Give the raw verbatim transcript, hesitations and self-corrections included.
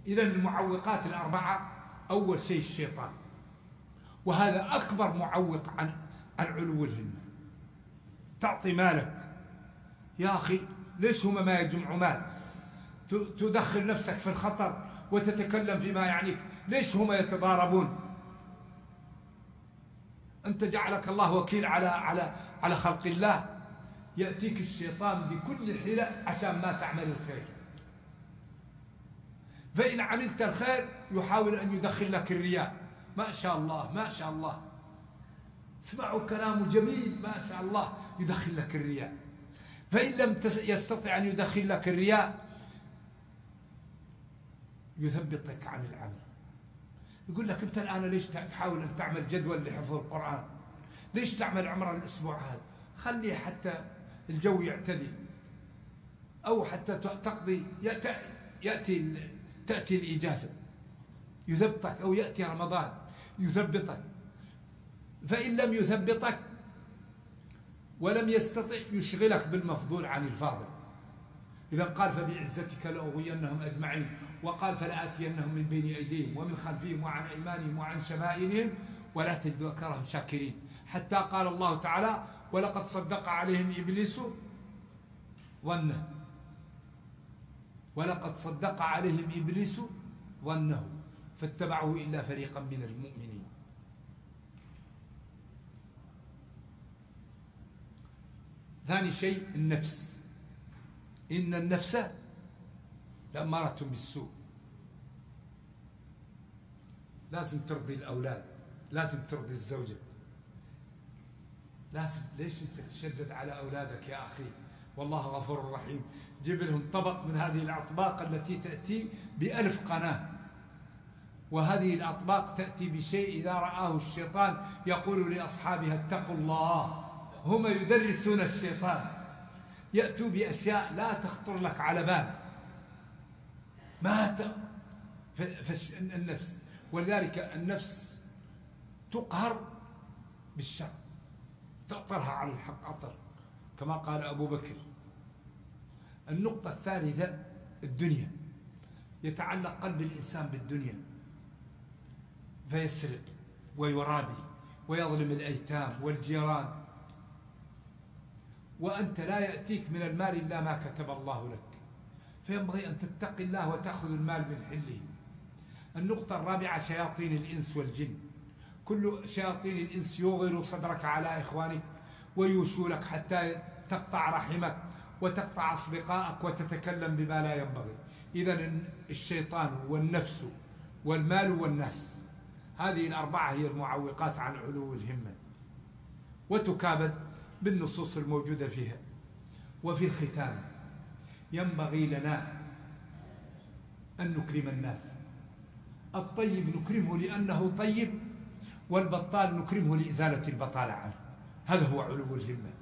إذا المعوقات الأربعة، أول شيء الشيطان، وهذا أكبر معوق عن عن علو الهمة. تعطي مالك يا أخي، ليش هم ما يجمعوا مال؟ تدخل نفسك في الخطر وتتكلم فيما يعنيك، ليش هم يتضاربون؟ أنت جعلك الله وكيل على على على خلق الله، يأتيك الشيطان بكل حيلة عشان ما تعمل الخير. فإن عملت الخير يحاول أن يدخل لك الرياء، ما شاء الله ما شاء الله، اسمعوا كلامه جميل ما شاء الله، يدخل لك الرياء. فإن لم يستطع أن يدخل لك الرياء يثبطك عن العمل، يقول لك أنت الآن ليش تحاول أن تعمل جدول لحفظ القرآن؟ ليش تعمل عمرة الأسبوع هذا؟ خليه حتى الجو يعتدل، أو حتى تقضي يأتي تأتي الإجازة يثبطك، أو يأتي رمضان يثبطك. فإن لم يثبطك ولم يستطع يشغلك بالمفضول عن الفاضل. إذا قال فبعزتك لأغوينهم أجمعين، وقال فلآتينهم من بين أيديهم ومن خلفهم وعن أيمانهم وعن شمائلهم ولا تجد أكثرهم شاكرين، حتى قال الله تعالى ولقد صدق عليهم إبليس ظنه، ولقد صدق عليهم إبليس ظنه فاتبعه إلا فريقا من المؤمنين. ثاني شيء النفس، إن النفس لأمارة بالسوء. لازم ترضي الأولاد، لازم ترضي الزوجة، لازم. ليش أنت تشدد على أولادك يا أخي؟ والله غفور رحيم. جيب لهم طبق من هذه الأطباق التي تأتي بألف قناة، وهذه الأطباق تأتي بشيء إذا رآه الشيطان يقول لأصحابها اتقوا الله، هم يدرسون الشيطان، يأتوا بأشياء لا تخطر لك على بال. ما ت... فالنفس، ولذلك النفس تقهر بالشر، تأطرها على الحق أطر، كما قال أبو بكر. النقطة الثالثة الدنيا، يتعلق قلب الإنسان بالدنيا فيسرق ويرابي ويظلم الأيتام والجيران، وأنت لا يأتيك من المال إلا ما كتب الله لك، فينبغي أن تتقي الله وتأخذ المال من حله. النقطة الرابعة شياطين الإنس والجن، كل شياطين الإنس يوغر صدرك على إخوانك ويوشولك حتى تقطع رحمك وتقطع أصدقائك وتتكلم بما لا ينبغي. إذن الشيطان والنفس والمال والناس، هذه الأربعة هي المعوقات عن علو الهمة، وتكابد بالنصوص الموجودة فيها. وفي الختام ينبغي لنا أن نكرم الناس. الطيب نكرمه لأنه طيب، والبطال نكرمه لإزالة البطالة عنه، هذا هو علو الهمة.